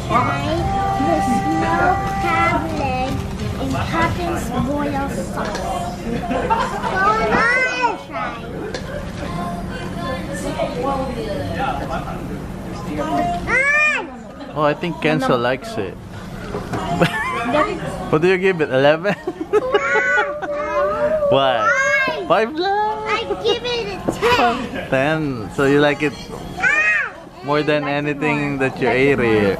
try the snow crab leg in Captain's Royal sauce. Go on, try. Oh, I think Kenzo likes it. What do you give it? 11? What? 5 lang? I give it a 10. 10. So you like it more than anything that you ate here?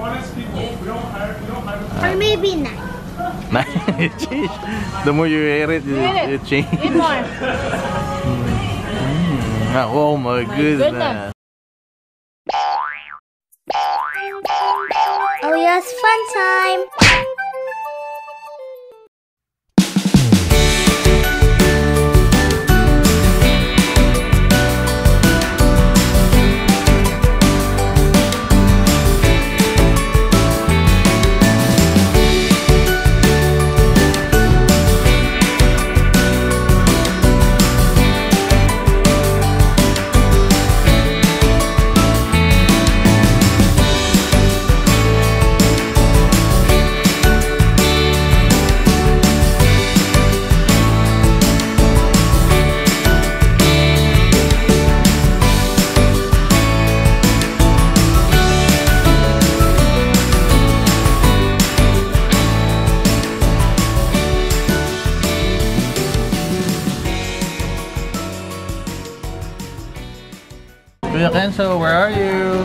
Or maybe 9. You change. The more you ate it, you change. Eat more. Oh my goodness. Oh yes, fun time! Kuya Kenzo, where are you?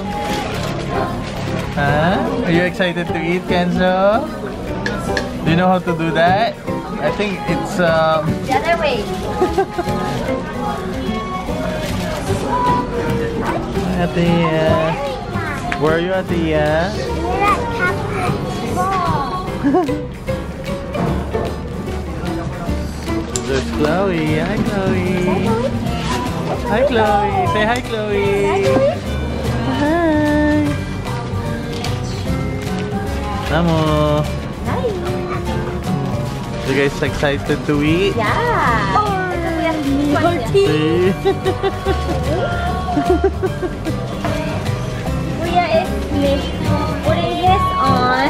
Huh? Are you excited to eat, Kenzo? Do you know how to do that? I think it's The other way. Atia. Where are you, Atia? We're at Captain's Ball. There's Chloe. Hi, Chloe. Hi, Chloe. Say hi, Chloe. Hi. Namo. You guys excited to eat? Yeah. See? Kuya is putting his on.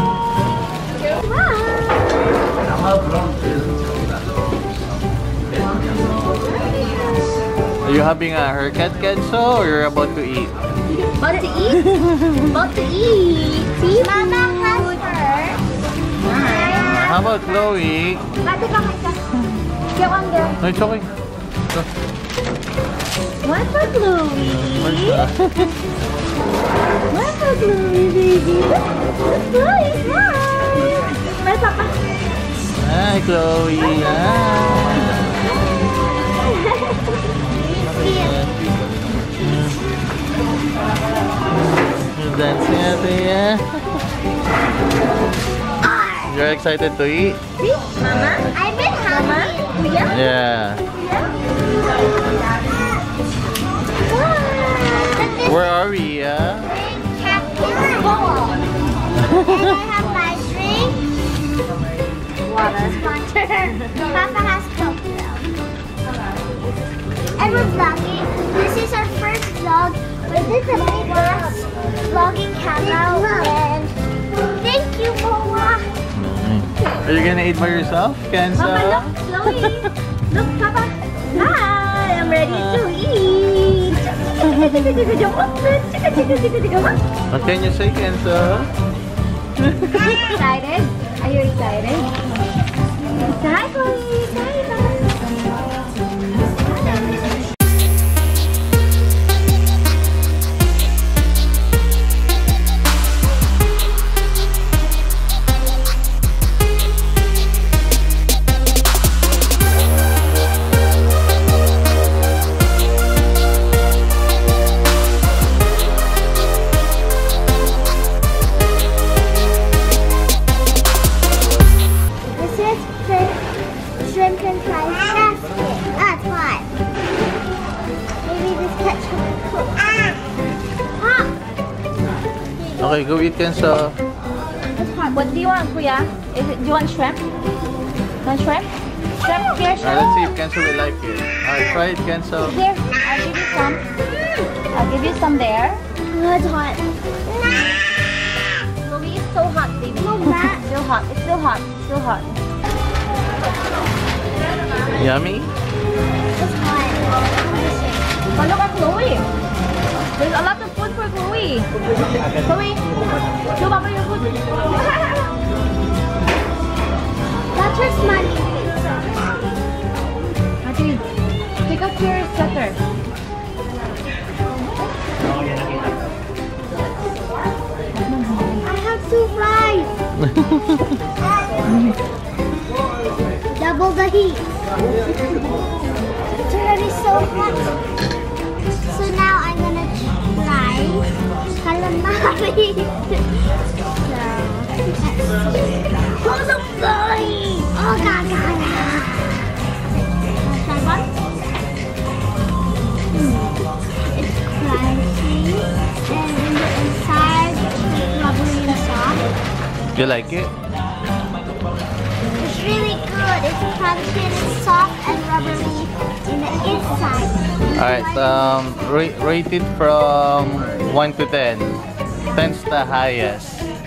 Are you having a haircut, Kenzo, or you're about to eat? About to eat? About to eat. See? Mama has her. How about Chloe? Ate, bakit ka? Get one there. No, it's okay. Go. One for Chloe. Where's the... One for Chloe, baby. Chloe, smile. Smile, Papa. Hi, Chloe. Hi. You're dancing, Atia. You're excited to eat? See? Mama? I've been hungry. Kuya? Yeah. Wow. Where are we? Captain's Ball. And I have my drink. Water. Papa has Coke though. And we're vlogging. This is our first vlog. This is a big ass vlogging camera. And thank you, Moa. Are you gonna eat by yourself, Kenzo? Papa, look, Chloe. Look, Papa. Hi, I'm ready to eat. What can you say, Kenzo? Excited? Are you excited? Hi, Chloe. Hi, Papa. Shrimp and fries basket. That's what. Maybe this ketchup will pop. Okay, go eat, Kenzo. What do you want, Kuya? Do you want shrimp? Want shrimp? Shrimp? Here, shrimp? Let's see if Kenzo will like it. Alright, try it, Kenzo. Here, I'll give you some. I'll give you some there. Oh, it's hot. Chloe, hot. It's still hot. Still hot. Yummy? It's hot. Oh, look at Chloe. There's a lot of food for Chloe. Chloe, show Papa your food. That's her smiley face. Actually, take off your sweater. I have 2 fries. Double the heat. It's already so hot. So now I'm gonna try calamari. Who's a flying? Oh god, god, god. Try one. It's crunchy and in the inside it's rubbery and soft. You like it? It's really good. It's crunchy and it's soft and rubbery in the inside. Alright, rate it from 1 to 10. 10's the highest.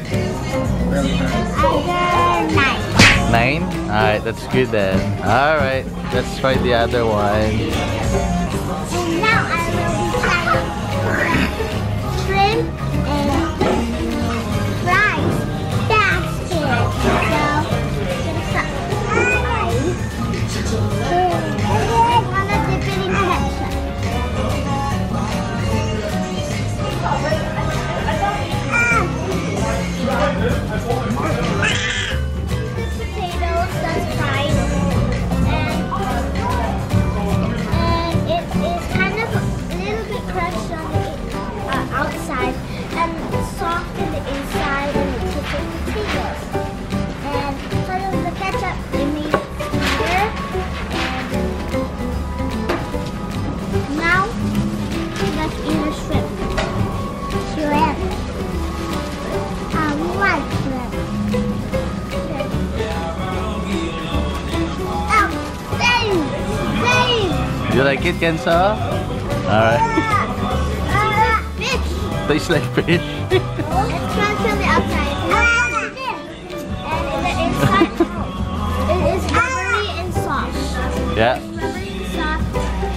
Either 9. 9? Alright, that's good then. Alright, let's try the other one. And now I will be trying shrimp and fries. That's it. So, I'm gonna dip it in ketchup. Potatoes, that's fried, and it is kind of a little bit crunchy on the outside and soft in the inside, and it's just like potatoes. And sort of the ketchup, it made it sweeter. And now let's eat the shrimp. Shrimp. I like shrimp. Oh, same. You like it, Kenzo? Alright. Fish. Tastes like fish. It's crunchy on the outside. And in the inside, it is rubbery and soft. Yeah. Rubbery and soft.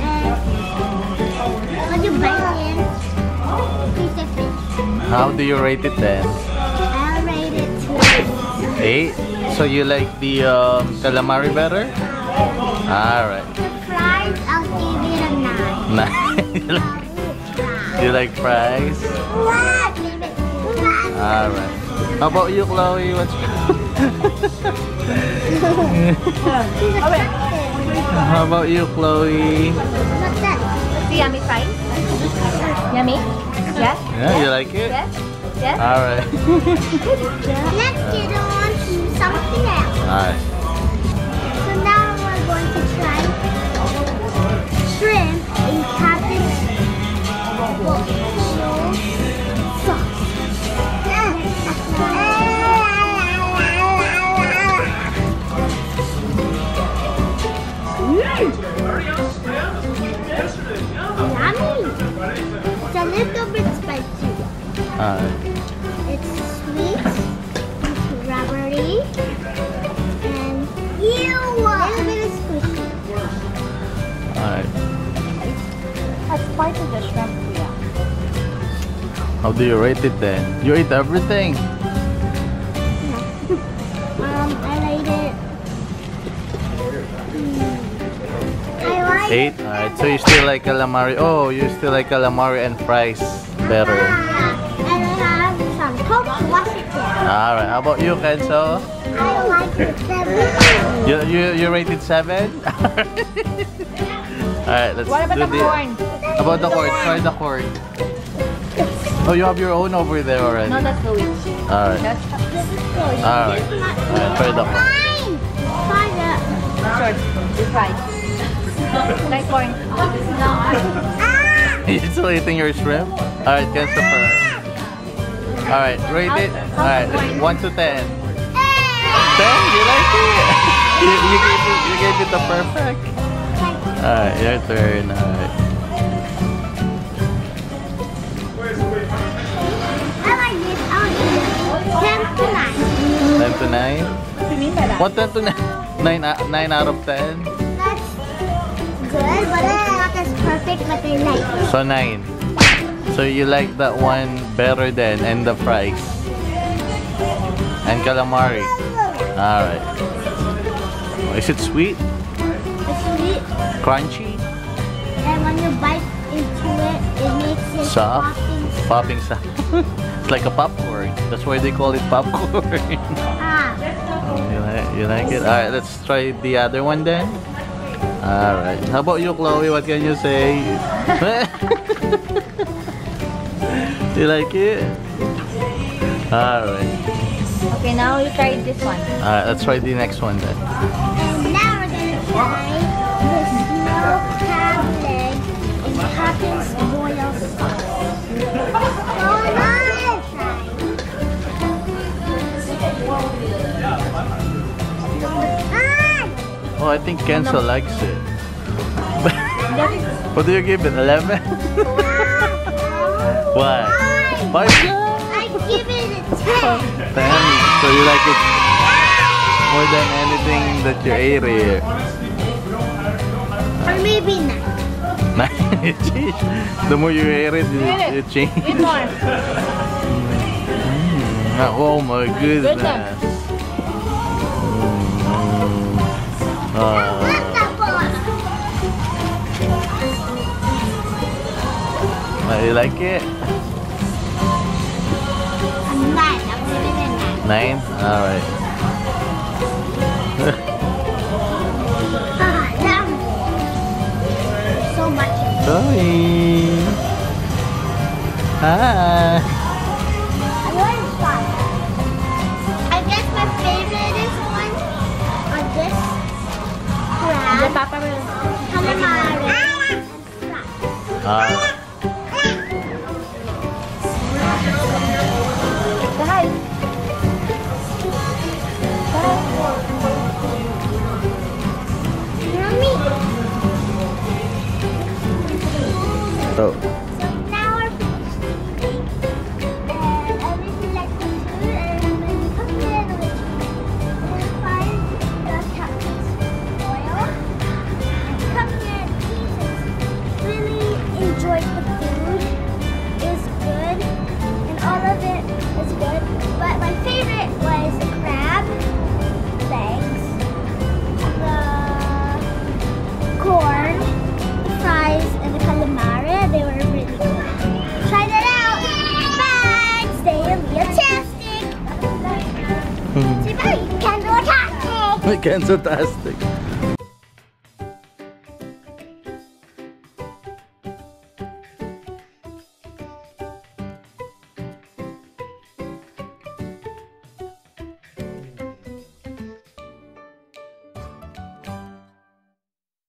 And when you bite in, piece of fish. How do you rate it then? I'll rate it 2. 8? So you like the calamari better? Alright. The fries, I'll give it a 9. 9. You like fries? What? Give it 2. Alright. How about you, Chloe? What's How about you, Chloe? What's that? The yummy fries. Yummy? Yes? Yeah, you like it? Yes? Yes? Alright. Let's get on to something else. Alright. So now we're going to try shrimp in cabbage sauce. Yummy! It's a little bit spicy. Alright. It's sweet, it's rubbery, and a little bit of squishy. Alright. That's part of the shrimp, Kuya. How do you rate it then? You ate everything. I like it. I like 8? Alright. So you still like calamari? Oh, you still like calamari and fries better. And I have some Coke to wash it down. Alright. How about you, Kenzo? I like it 7. You rated 7? Alright, let's What about do the corn? How about the corn? Try the corn. Oh, you have your own over there already. No, that's Louis. Alright. That's Alright. Alright, try the corn. Fine! Try that. short. It's fries. Try corn. Ah! You still eating your shrimp? Alright, Kenzo first. Alright, rate it. Alright, 1 to 10. 10? You like it? You gave it the perfect. Alright, your turn. Alright. I like this. I'll give it 10 to 9. 10 to 9? What do you mean by that? What 10 to 9? 9 out of 10? That's good, but it's not as perfect, but I like it. So 9. So you like that one better than and the fries? And calamari? Alright. Is it sweet? It's sweet, Crunchy? and when you bite into it, it makes it Soft? popping. Popping sound. It's like a popcorn. That's why they call it popcorn. Ah, You like it? Alright, let's try the other one then. Alright. How about you, Chloe? What can you say? You like it? Alright. Okay, now you try this one. Alright, let's try the next one then. and now we're gonna try the snow crab leg in Hopkins boil sauce. So nice! Oh, I think Kenzo likes it. What do you give it? 11? What? 5? I give it a 10. 10? So you like it more than anything that you ate here? Or maybe 9. You change. The more you ate it, you change. Eat more. Oh my goodness. You like it? 9. I'm giving it a 9. 9? Alright. Yum. So much. Chloe. Hi. I really fun. I guess my favorite is one on this The crab, papa will. calamari, and fries. Alright. Hi. Yummy. So, So now we're finished eating, and I really like the food, and I'm going to cook it with fries, the captain's oil, and come here and eat it. Really enjoyed the food. It's good, and all of it is good, but my favorite was the crab legs, the corn, the fries, and the calamari. They were really good. Try that out. Bye. Stay fantastic. Say bye. Kenzo-tastic. Kenzo-tastic.